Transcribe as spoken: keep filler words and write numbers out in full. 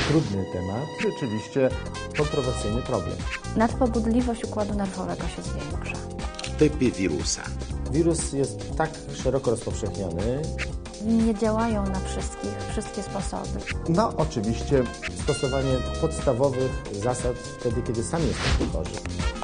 trudny temat, rzeczywiście kontrowersyjny problem. Nadpobudliwość układu nerwowego się zwiększa. Typy wirusa. Wirus jest tak szeroko rozpowszechniony. Nie działają na wszystkich, wszystkie sposoby. No oczywiście stosowanie podstawowych zasad wtedy, kiedy sami jesteśmy chorzy.